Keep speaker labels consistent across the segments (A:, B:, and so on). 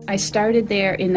A: I started there in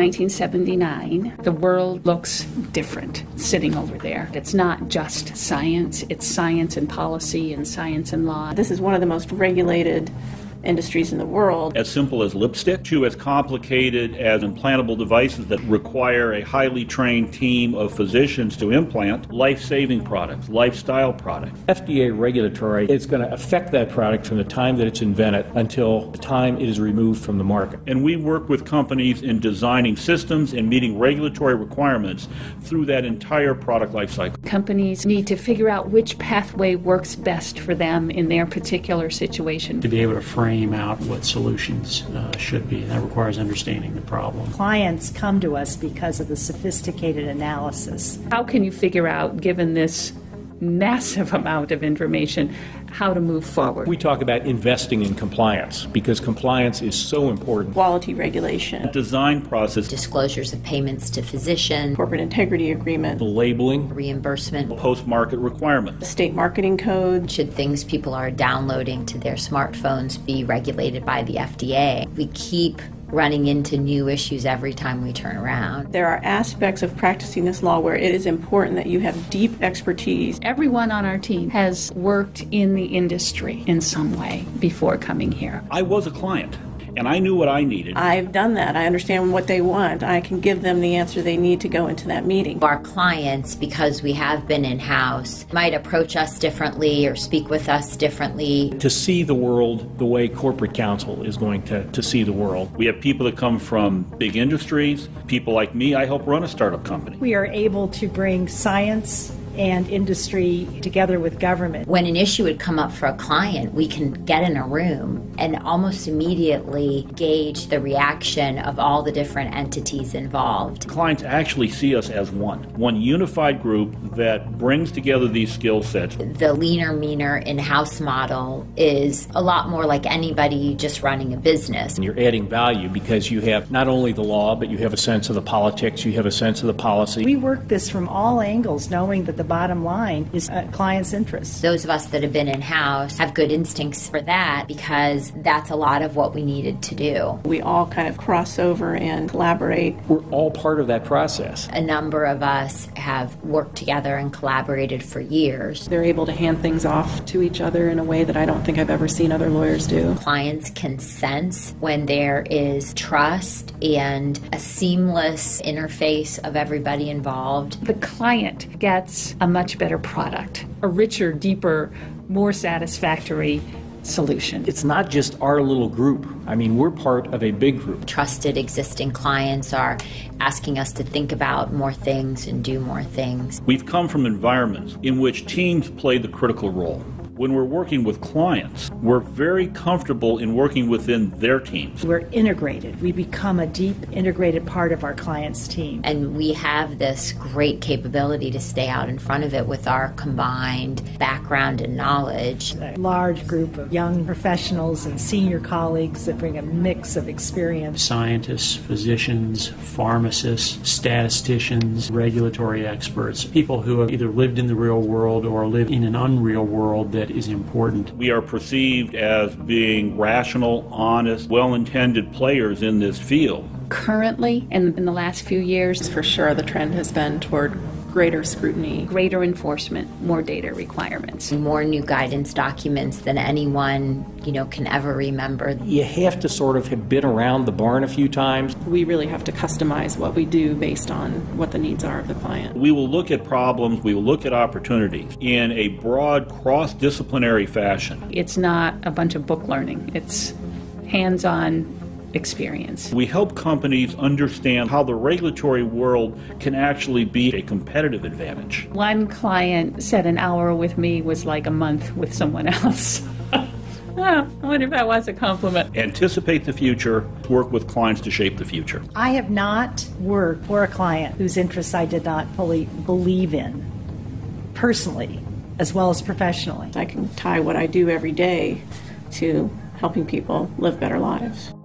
A: 1979. The world looks different sitting over there. It's not just science, it's science and policy and science and law.
B: This is one of the most regulated industries in the world.
C: As simple as lipstick to as complicated as implantable devices that require a highly trained team of physicians to implant, life-saving products, lifestyle products.
D: FDA regulatory is going to affect that product from the time that it's invented until the time it is removed from the market.
C: And we work with companies in designing systems and meeting regulatory requirements through that entire product life cycle.
A: Companies need to figure out which pathway works best for them in their particular situation.
E: To be able to frame out what solutions should be. That requires understanding the problem.
F: Clients come to us because of the sophisticated analysis.
A: How can you figure out, given this massive amount of information, how to move forward?
D: We talk about investing in compliance because compliance is so important.
B: Quality regulation.
C: Design process.
G: Disclosures of payments to physician.
B: Corporate integrity agreement.
D: The labeling.
G: Reimbursement.
C: Post-market requirements.
B: State marketing code.
G: Should things people are downloading to their smartphones be regulated by the FDA? We keep running into new issues every time we turn around.
B: There are aspects of practicing this law where it is important that you have deep expertise.
A: Everyone on our team has worked in the industry in some way before coming here.
C: I was a client, and I knew what I needed.
B: I've done that. I understand what they want. I can give them the answer they need to go into that meeting.
G: Our clients, because we have been in-house, might approach us differently or speak with us differently.
D: To see the world the way corporate counsel is going to see the world.
C: We have people that come from big industries. People like me, I help run a startup company.
F: We are able to bring science and industry together with government.
G: When an issue would come up for a client, we can get in a room and almost immediately gauge the reaction of all the different entities involved.
C: Clients actually see us as one unified group that brings together these skill sets.
G: The leaner, meaner in-house model is a lot more like anybody just running a business.
D: And you're adding value because you have not only the law, but you have a sense of the politics, you have a sense of the policy.
F: We work this from all angles, knowing that the bottom line is client's interests.
G: Those of us that have been in-house have good instincts for that because that's a lot of what we needed to do.
B: We all kind of cross over and collaborate.
D: We're all part of that process.
G: A number of us have worked together and collaborated for years.
B: They're able to hand things off to each other in a way that I don't think I've ever seen other lawyers do.
G: Clients can sense when there is trust and a seamless interface of everybody involved.
A: The client gets a much better product, a richer, deeper, more satisfactory solution.
D: It's not just our little group. I mean, we're part of a big group.
G: Trusted existing clients are asking us to think about more things and do more things.
C: We've come from environments in which teams play the critical role. When we're working with clients, we're very comfortable in working within their teams.
F: We're integrated. We become a deep, integrated part of our client's team.
G: And we have this great capability to stay out in front of it with our combined background and knowledge.
F: A large group of young professionals and senior colleagues that bring a mix of experience.
E: Scientists, physicians, pharmacists, statisticians, regulatory experts, people who have either lived in the real world or live in an unreal world that is important.
C: We are perceived as being rational, honest, well-intended players in this field.
A: Currently, and in the last few years,
B: For sure, the trend has been toward greater scrutiny,
A: greater enforcement, more data requirements.
G: More new guidance documents than anyone, can ever remember.
D: You have to sort of have been around the barn a few times.
B: we really have to customize what we do based on what the needs are of the client.
C: We will look at problems, we will look at opportunities in a broad, cross-disciplinary fashion.
A: It's not a bunch of book learning. It's hands-on experience.
C: We help companies understand how the regulatory world can actually be a competitive advantage.
A: One client said an hour with me was like a month with someone else. I wonder if that was a compliment.
C: Anticipate the future, work with clients to shape the future.
F: I have not worked for a client whose interests I did not fully believe in, personally, as well as professionally.
B: I can tie what I do every day to helping people live better lives.